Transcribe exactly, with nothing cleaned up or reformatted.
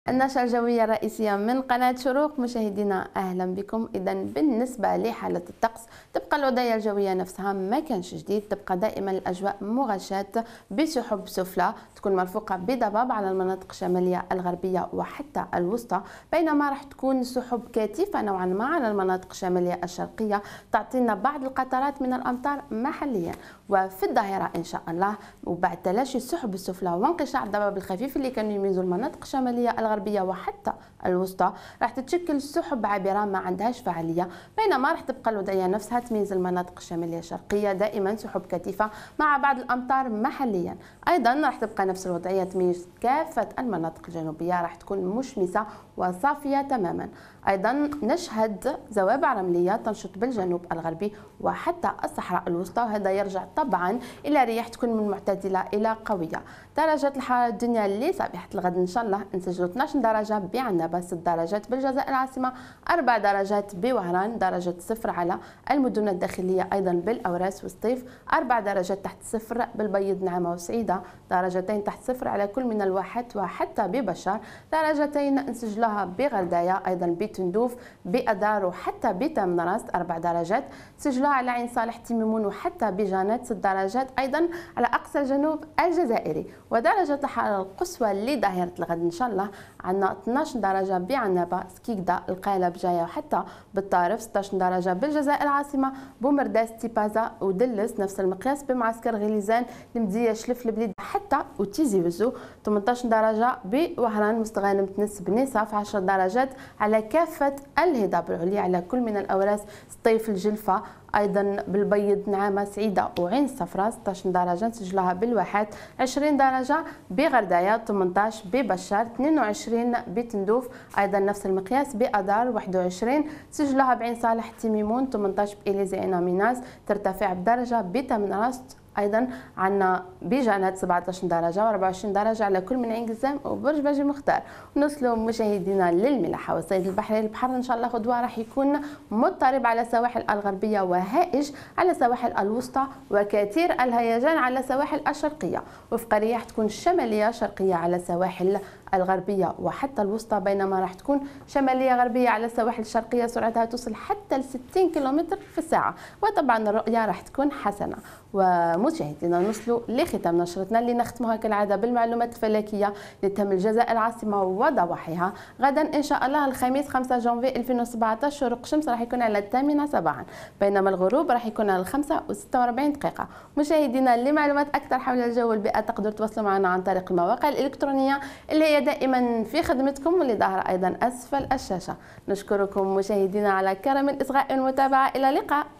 النشرة الجوية الرئيسية من قناة شروق. مشاهدينا أهلا بكم. إذا بالنسبة لحالة الطقس تبقى الوضعية الجوية نفسها ما كانش جديد، تبقى دائما الأجواء مغشاة بسحب سفلى تكون مرفوقة بضباب على المناطق الشمالية الغربية وحتى الوسطى، بينما راح تكون سحب كثيفة نوعا ما على المناطق الشمالية الشرقية تعطينا بعض القطرات من الأمطار محليا. وفي الظهيرة إن شاء الله وبعد تلاشي السحب السفلى وانقشاع الضباب الخفيف اللي كانوا يميزوا المناطق الشمالية الغربية وحتى الوسطى راح تتشكل سحب عابرة ما عندهاش فعالية، بينما راح تبقى الوضعية نفسها تميز المناطق الشمالية الشرقية دائما سحب كثيفة مع بعض الأمطار محليا. أيضا راح تبقى نفس الوضعية تميز كافة المناطق الجنوبية، راح تكون مشمسة وصافية تماما. أيضا نشهد زوابع رملية تنشط بالجنوب الغربي وحتى الصحراء الوسطى، وهذا يرجع طبعا إلى رياح تكون من معتدلة إلى قوية. درجات الحرارة الدنيا لصباحة الغد إن شاء الله نسجلوا اثناش درجة بعنابة، ست درجات بالجزائر العاصمة، أربع درجات بوهران، درجة صفر على المدن الداخلية أيضا بالأوراس والسطيف، أربع درجات تحت صفر بالبيض نعمة وسعيدة، درجتين تحت صفر على كل من الواحات وحتى ببشار، درجتين نسجلوها بغرداية أيضا بتندوف بأدار وحتى بتام راس، أربع درجات سجلوها على عين صالح تيميمون وحتى بجانات، ست درجات أيضا على أقصى الجنوب الجزائري. ودرجة الحرارة القصوى لظهيرة الغد إن شاء الله عندنا اثناش درجة بعنابة، سكيكدا، القالب جاية وحتى بالطارف، ستاش درجة بالجزائر العاصمة، بومرداس، تيبازا ودلس نفس المقياس، بمعسكر غليزان، المدية، شلف البليد حتى وتيزي وزو، ثمنطاش درجة بوهران، مستغانم، تنس، بنيصاف، عشر درجات على كافة الهضاب العليا على كل من الأوراس، سطيف، الجلفة ايضا بالبيض، نعامه، سعيده وعين صفراء، ستاش درجه نسجلوها بالواحات، عشرين درجه بغردايه، ثمنطاش ببشار، اثنين وعشرين بتندوف ايضا نفس المقياس، بادار واحد وعشرين سجلوها بعين صالح تيميمون، ثمنطاش باليزي عين ميناس، ترتفع بدرجه بتمنراس. ايضا عندنا بجانات سبعطاش درجه وأربعة وعشرين درجه على كل من عين قزام وبرج باجي مختار. ونوصلوا مشاهدينا للملاحه والصيد البحري. البحر ان شاء الله غدوه راح يكون مضطرب على السواحل الغربيه وهائج على السواحل الوسطى وكثير الهيجان على السواحل الشرقيه، وفق رياح تكون شماليه شرقيه على السواحل الغربيه وحتى الوسطى، بينما راح تكون شماليه غربيه على السواحل الشرقيه سرعتها توصل حتى ل ستين كيلومتر في الساعه، وطبعا الرؤيه راح تكون حسنه. ومشاهدينا نوصلوا لختام نشرتنا اللي نختمها كالعاده بالمعلومات الفلكيه لتهم الجزائر العاصمه وضواحيها. غدا ان شاء الله الخميس خمسة جانفي ألفين وسبعطاش شروق الشمس راح يكون على الثامنه صباحا، بينما الغروب راح يكون على الخمسة وستة وأربعين دقيقه. مشاهدينا لمعلومات اكثر حول الجو والبيئه تقدروا تواصلوا معنا عن طريق المواقع الالكترونيه اللي هي دائما في خدمتكم واللي ظاهره ايضا اسفل الشاشه. نشكركم مشاهدينا على كرم الاصغاء والمتابعه، الى اللقاء.